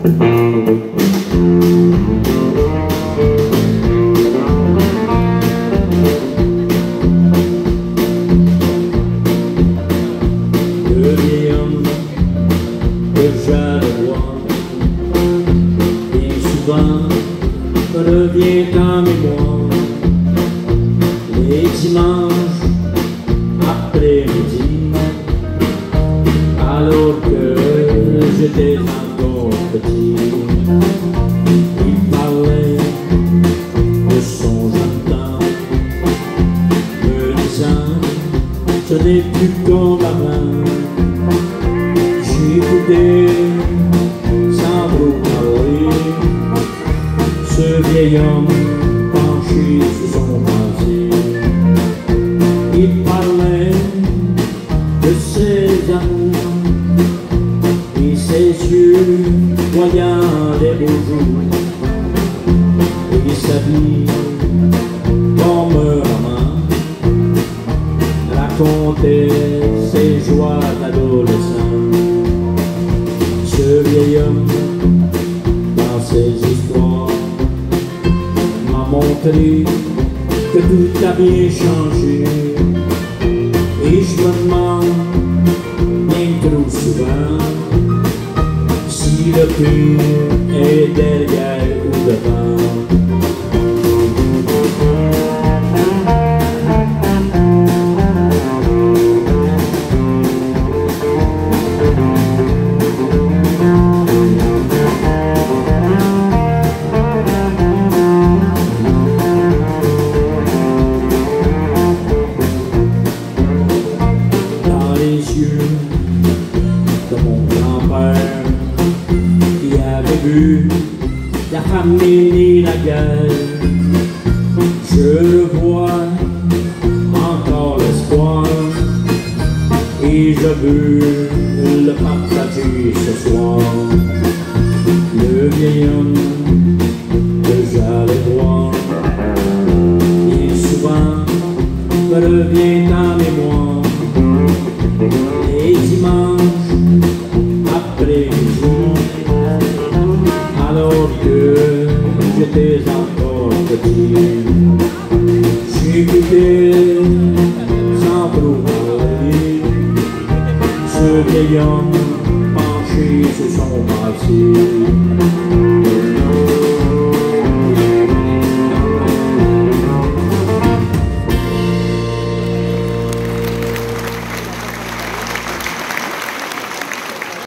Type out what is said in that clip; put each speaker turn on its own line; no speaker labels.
Le vieil homme que j'allais voir, bien souvent revient en mémoire. Les dimanches après-midi, alors que j'étais encore petit, il parlait de son jeune temps, me disant ce n'est plus comme avant. J'écoutais sans vous parler ce vieil homme penché sur son passé. Il parlait de ses amours et ses yeux voyant les beaux jours, et sa vie comme un roman racontait ses joies d'adolescent. Ce vieil homme dans ses histoires m'a montré que tout a bien changé, et je me demande bien trop souvent si le pire est derrière ou devant. De mon grand-père qui avait vu la famine et la guerre, je le vois encore l'espoir et je veux le partager ce soir. Le vieil homme que j'allais voir bien souvent me revient en mémoire. Les dimanches après-midi, alors que j'étais encore petit, j'écoutais sans trop parler ce vieil homme penché sur son passé.